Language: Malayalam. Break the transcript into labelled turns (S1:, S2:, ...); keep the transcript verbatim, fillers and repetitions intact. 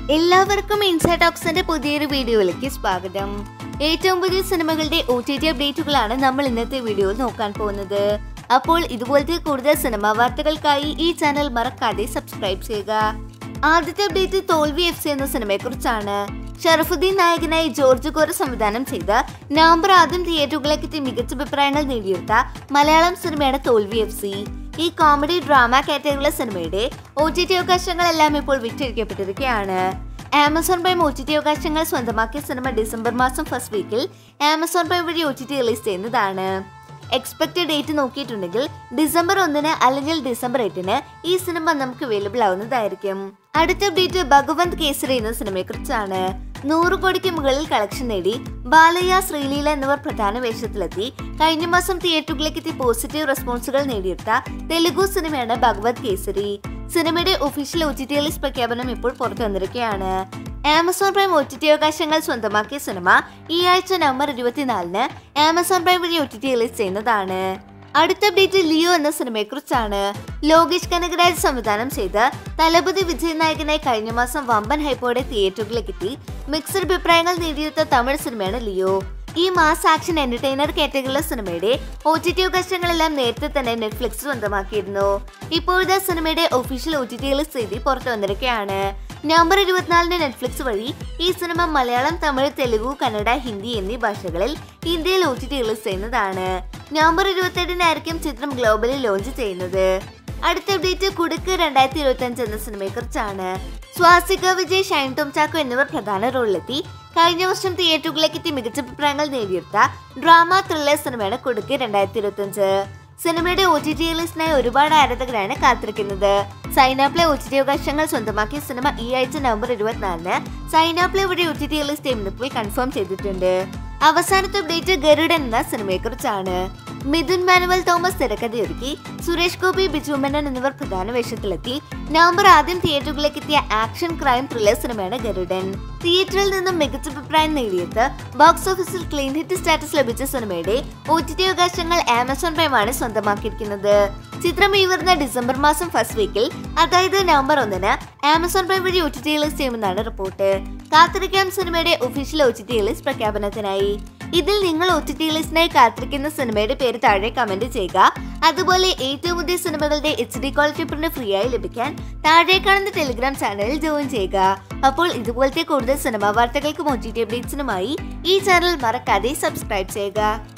S1: എല്ലാവർക്കും ഇൻസൈഡ് ടോക്സിന്റെ പുതിയൊരു വീഡിയോയിലേക്ക് സ്വാഗതം. ഏറ്റവും പുതിയ സിനിമകളുടെ ഒ ടി ടി അപ്ഡേറ്റുകളാണ് നമ്മൾ ഇന്നത്തെ വീഡിയോയിൽ നോക്കാൻ പോകുന്നത്. അപ്പോൾ ഇതുപോലത്തെ കൂടുതൽ സിനിമാ വാർത്തകൾക്കായി ഈ ചാനൽ മറക്കാതെ സബ്സ്ക്രൈബ് ചെയ്യുക. ആദ്യത്തെ അപ്ഡേറ്റ് തോൽവി എഫ് സി എന്ന സിനിമയെ കുറിച്ചാണ്. ഷറഫുദ്ദീൻ നായകനായി ജോർജ് കോര സംവിധാനം ചെയ്ത് നവംബർ ആദ്യം തിയേറ്ററുകളിലെത്തി മികച്ച അഭിപ്രായങ്ങൾ നേടിയെടുത്ത മലയാളം സിനിമയാണ് തോൽവി എഫ് സി. ഈ കോമഡി ഡ്രാമ കാറ്റഗറിയിലെ സിനിമയുടെ ഒ ടി ടി അവകാശങ്ങളെല്ലാം ഇപ്പോൾ വിറ്റഴിക്കപ്പെട്ടിരിക്കുകയാണ്. Amazon Prime O T T അവകാശങ്ങൾ സ്വന്തമാക്കിയ സിനിമ ഡിസംബർ മാസം ഫസ്റ്റ് വീക്കിൽ ആമസോൺ പ്രൈം വഴി ഒ ടി ടി റിലീസ് ചെയ്യുന്നതാണ്. എക്സ്പെക്റ്റഡ് ഡേറ്റ് നോക്കിയിട്ടുണ്ടെങ്കിൽ ഡിസംബർ ഒന്നിന് അല്ലെങ്കിൽ ഡിസംബർ എട്ടിന് ഈ സിനിമ നമുക്ക് അവൈലബിൾ ആവുന്നതായിരിക്കും. അടുത്ത അപ്ഡേറ്റ് ഭഗവന്ത് കേസരി എന്ന സിനിമയെ കുറിച്ചാണ്. നൂറ് കോടിക്ക് മുകളിൽ കളക്ഷൻ നേടി ബാലയ്യ, ശ്രീലീല എന്നിവർ പ്രധാന വേഷത്തിലെത്തി കഴിഞ്ഞ മാസം തിയേറ്ററുകളിലേക്ക് പോസിറ്റീവ് റെസ്പോൺസുകൾ നേടിയെടുത്ത തെലുഗു സിനിമയാണ് ഭഗവത് കേസരി. സിനിമയുടെ official O T T release പ്രഖ്യാപനം ഇപ്പോൾ പുറത്തു വന്നിരിക്കുകയാണ്. Amazon Prime O T T അവകാശങ്ങൾ സ്വന്തമാക്കിയ സിനിമ ഈ ആഴ്ച നവംബർ ഇരുപത്തിനാലിന് ആമസോൺ പ്രൈം വഴി ഒ ടി ടി റിലീസ് ചെയ്യുന്നതാണ്. അടുത്ത അപ്ഡേറ്റ് ലിയോ എന്ന സിനിമയെ കുറിച്ചാണ്. ലോകേഷ് കനകരാജ് സംവിധാനം ചെയ്ത് തലപതി വിജയ് നായകനായി കഴിഞ്ഞ മാസം വമ്പൻ ഹൈപ്പോടെ തിയേറ്ററുകളിലെത്തി മിക്സഡ് അഭിപ്രായങ്ങൾ നേടിയെടുത്ത തമിഴ് സിനിമയാണ് ലിയോ. ഈ മാസ് ആക്ഷൻ എന്റർടൈനർ കാറ്റഗറിയിലെ സിനിമയുടെ ഒ ടി ടി അവകാശങ്ങളെല്ലാം നേരത്തെ തന്നെ നെറ്റ്ഫ്ലിക്സ് സ്വന്തമാക്കിയിരുന്നു. ഇപ്പോഴത്തെ സിനിമയുടെ official O T T release ചെയ്തി പുറത്തു വന്നിരിക്കുകയാണ്. നവംബർ ഇരുപത്തിനാലിന് നെറ്റ്ഫ്ലിക്സ് വഴി ഈ സിനിമ മലയാളം, തമിഴ്, തെലുഗു, കന്നഡ, ഹിന്ദി എന്നീ ഭാഷകളിൽ ഇന്ത്യയിൽ ഒ ടി ടി റിലീസ് ചെയ്യുന്നതാണ്. നവംബർ ഇരുപത്തിയെട്ടിനായിരിക്കും ചിത്രം ഗ്ലോബലിൽ ലോഞ്ച് ചെയ്യുന്നത്. അടുത്ത അപ്ഡേറ്റ് കുടുക്ക് രണ്ടായിരത്തി ഇരുപത്തി അഞ്ച് എന്ന സിനിമയെ കുറിച്ചാണ്. സ്വാസിക വിജയ്, ഷൈൻ ടോം ചാക്കോ എന്നിവർ പ്രധാന റോളിലെത്തി കഴിഞ്ഞ വർഷം തിയേറ്ററുകളിലേക്ക് എത്തി മികച്ച അഭിപ്രായങ്ങൾ നേടിയെടുത്ത ഡ്രാമ ത്രില്ലർ സിനിമയാണ് കുടുക്ക് രണ്ടായിരത്തി ഇരുപത്തി അഞ്ച്. സിനിമയുടെ ഒ ടി ടി റിലീസിനായി ഒരുപാട് ആരാധകരാണ് കാത്തിരിക്കുന്നത്. സൈനാപ്ലേ ഒ ടി ടി അവകാശങ്ങൾ സ്വന്തമാക്കിയ സിനിമ ഈ ആഴ്ച നവംബർ ഇരുപത്തിനാലിന് സൈനാപ്ലേ വഴി ഒ ടി ടി റിലീസ് ചെയ്യുമ്പോൾ കൺഫേം ചെയ്തിട്ടുണ്ട്. അവസാനത്തെ അപ്ഡേറ്റ് ഗരുഡൻ എന്ന സിനിമയെ കുറിച്ചാണ്. മിഥുൻ മാനുവൽ തോമസ് തിരക്കഥയൊരുക്കി സുരേഷ് ഗോപി, ബിജു മേനോൻ എന്നിവർ പ്രധാന വേഷത്തിലെത്തി നവംബർ ആദ്യം തിയേറ്ററുകളിലേക്ക് എത്തിയ ആക്ഷൻ ക്രൈം ത്രില്ലർ സിനിമയാണ് ഗരുഡൻ. തിയേറ്ററിൽ നിന്നും മികച്ച അഭിപ്രായം നേടിയത് ബോക്സ് ഓഫീസിൽ ക്ലീൻ ഹിറ്റ് സ്റ്റാറ്റസ് ലഭിച്ച സിനിമയുടെ ഒ ടി ടി അവകാശങ്ങൾ ആമസോൺ പ്രൈമാണ് സ്വന്തമാക്കിയിരിക്കുന്നത്. ചിത്രം ഈ വരുന്ന ഡിസംബർ മാസം ഫസ്റ്റ് വീക്കിൽ, അതായത് നവംബർ ഒന്നിന് ആമസോൺ പ്രൈം വഴി ഒ ടി ടി റിലീസ് ചെയ്യുമെന്നാണ് റിപ്പോർട്ട്. കാത്തിരിക്കാം സിനിമയുടെ official O T T release പ്രഖ്യാപനത്തിനായി. ഇതിൽ നിങ്ങൾ ഒ ടി ടി റിലീസിനായി കാത്തിരിക്കുന്ന സിനിമയുടെ പേര് താഴെ കമന്റ് ചെയ്യുക. അതുപോലെ ഏറ്റവും പുതിയ സിനിമകളുടെ H D quality print free ആയി ലഭിക്കാൻ താഴെ കാണുന്ന ടെലിഗ്രാം ചാനലിൽ ജോയിൻ ചെയ്യുക. അപ്പോൾ ഇതുപോലത്തെ കൂടുതൽ സിനിമാ വാർത്തകൾക്കും ഒ ടി ടി അപ്ഡേറ്റ്സിനുമായി ഈ ചാനൽ മറക്കാതെ സബ്സ്ക്രൈബ് ചെയ്യുക.